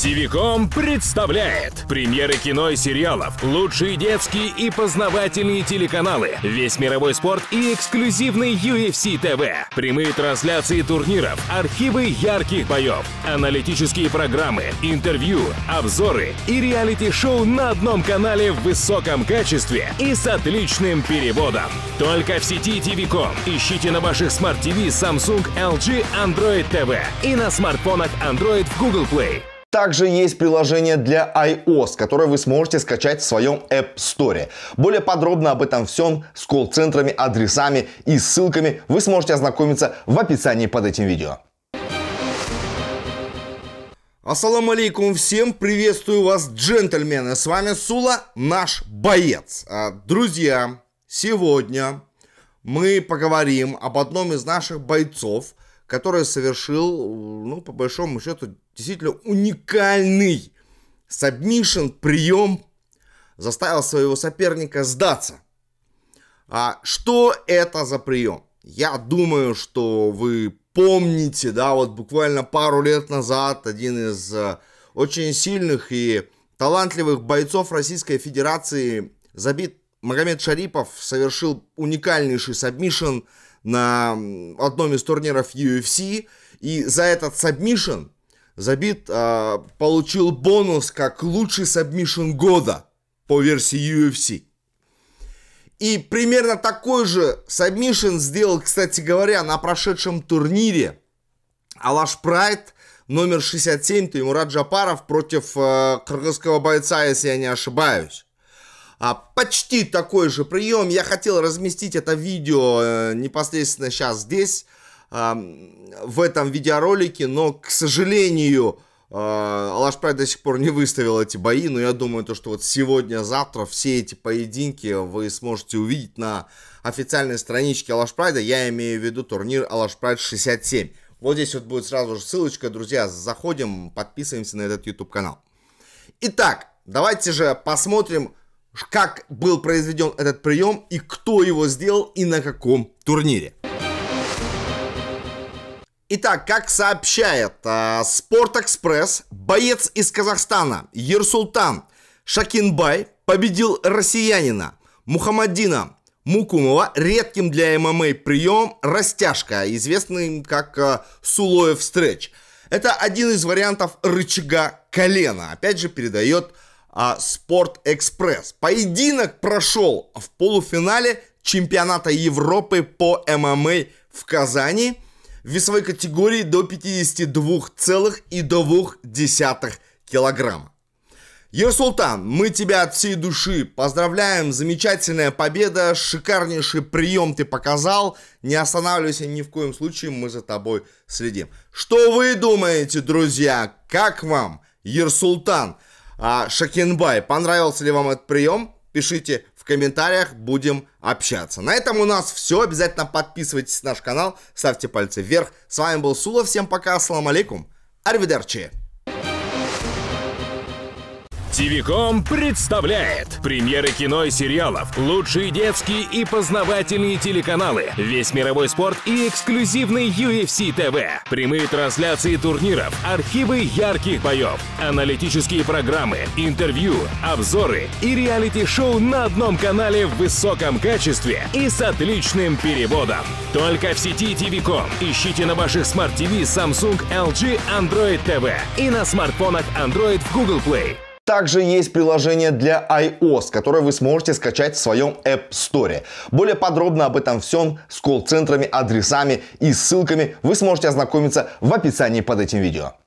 ТВ.com представляет премьеры кино и сериалов, лучшие детские и познавательные телеканалы, весь мировой спорт и эксклюзивный UFC TV, прямые трансляции турниров, архивы ярких боев, аналитические программы, интервью, обзоры и реалити-шоу на одном канале в высоком качестве и с отличным переводом. Только в сети ТВ.com. Ищите на ваших Smart TV, Samsung, LG, Android TV и на смартфонах Android в Google Play. Также есть приложение для iOS, которое вы сможете скачать в своем App Store. Более подробно об этом всем с колл-центрами, адресами и ссылками вы сможете ознакомиться в описании под этим видео. Ассаламу алейкум всем, приветствую вас, джентльмены, с вами Сула, наш боец. Друзья, сегодня мы поговорим об одном из наших бойцов, который совершил, по большому счету, действительно уникальный сабмишн, прием, заставил своего соперника сдаться. Что это за прием? Я думаю, что вы помните, буквально пару лет назад один из очень сильных и талантливых бойцов Российской Федерации, Забит Магомедшарипов, совершил уникальнейший сабмишн на одном из турниров UFC, и за этот сабмишн Забит получил бонус как лучший сабмишн года по версии UFC. И примерно такой же сабмишн сделал, кстати говоря, на прошедшем турнире Алаш Прайд номер 67 Теймурат Джапаров против кыргызского бойца, если я не ошибаюсь. Почти такой же прием. Я хотел разместить это видео непосредственно сейчас здесь, в этом видеоролике, но, к сожалению, Алаш Прайд до сих пор не выставил эти бои, но я думаю, что вот сегодня-завтра все эти поединки вы сможете увидеть на официальной страничке Алаш Прайда. Я имею в виду турнир Алаш Прайд 67. Вот здесь вот будет сразу же ссылочка, друзья, заходим, подписываемся на этот YouTube канал. Итак, давайте же посмотрим, как был произведен этот прием и кто его сделал и на каком турнире. Итак, как сообщает Спортэкспресс, боец из Казахстана Ерсултан Шакинбай победил россиянина Мухаммадина Мукумова редким для ММА приемом растяжка, известный как Сулоев стретч. Это один из вариантов рычага колена. Опять же, передает Спортэкспресс. Поединок прошел в полуфинале чемпионата Европы по ММА в Казани в весовой категории до 52,2 килограмма. Ерсултан, мы тебя от всей души поздравляем, замечательная победа, шикарнейший прием ты показал, не останавливайся ни в коем случае, мы за тобой следим. Что вы думаете, друзья, как вам Ерсултан Шакинбай? Понравился ли вам этот прием? Пишите в комментариях, будем общаться. На этом у нас все. Обязательно подписывайтесь на наш канал, ставьте пальцы вверх. С вами был Сула. Всем пока. Ассаламу алейкум. Арвидерчи. ТВ.com представляет премьеры кино и сериалов, лучшие детские и познавательные телеканалы, весь мировой спорт и эксклюзивный UFC TV, прямые трансляции турниров, архивы ярких боев, аналитические программы, интервью, обзоры и реалити-шоу на одном канале в высоком качестве и с отличным переводом. Только в сети ТВ.com. Ищите на ваших Smart TV, Samsung, LG, Android TV и на смартфонах Android в Google Play. Также есть приложение для iOS, которое вы сможете скачать в своем App Store. Более подробно об этом всем с колл-центрами, адресами и ссылками вы сможете ознакомиться в описании под этим видео.